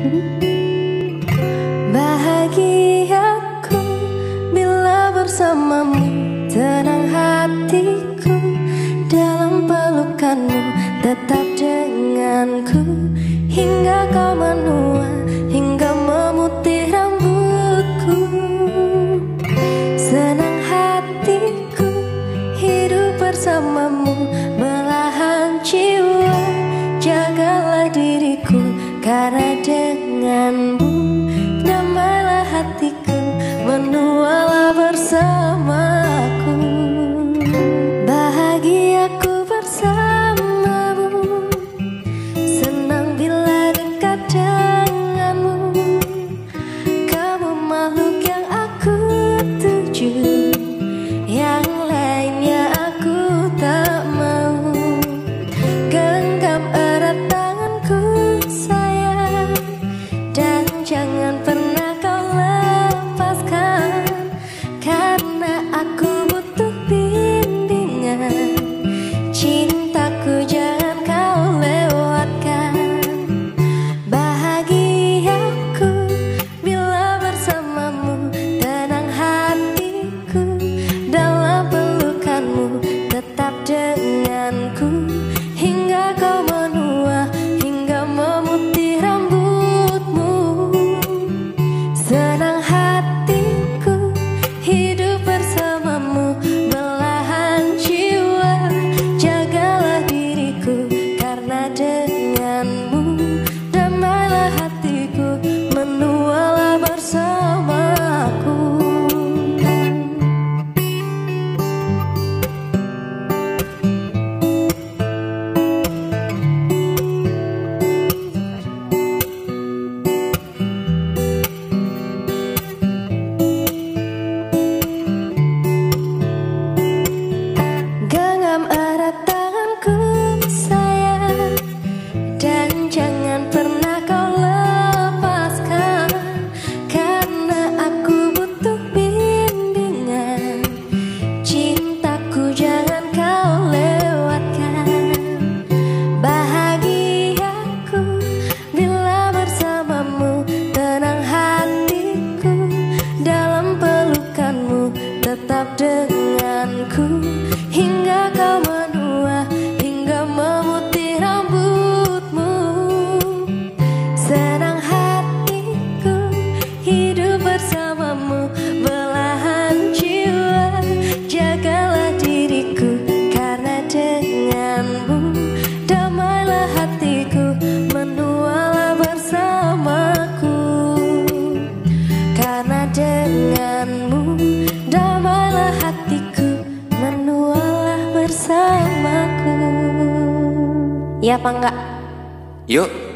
Bahagiaku bila bersamamu, tenang hatiku dalam pelukanmu, tetap denganku hingga kau menua, hingga memutih rambutku. Senang hatiku hidup bersamamu, belahan jiwa, jagalah diriku, karena denganmu damailah hatiku, menualah bersamaku. Bahagiaku bersamamu, senang bila dekat denganmu. Kamu makhluk yang aku tuju, yang lainnya aku tak mau. Genggam erat tanganku sayang, dan jangan pernah kau lepaskan, karena aku butuh bimbingan. Cintaku jangan kau lewatkan. Bahagiaku bila bersamamu, tenang hatiku dalam pelukanmu, tetap denganku hingga kau menua, hingga memutih rambutmu. Senang hatiku hidup bersamamu, belahan jiwa, jagalah diriku, karena denganmu damailah hatiku, menualah bersamaku. Genggam erat tanganku sayang, dan jangan pernah kau lepaskan, karena aku butuh bimbingan. Cintaku jangan kau lewatkan. Bahagiaku bila bersamamu, tenang hatiku dalam pelukanmu, tetap denganku hingga kau menua, hingga memutih rambutmu. Senang hatiku hidup bersamamu, belahan jiwa, jagalah diriku, karena denganmu damailah hatiku, menualah bersamaku. Karena denganmu damailah hatiku, menualah bersamaku. Ya apa enggak? Yuk.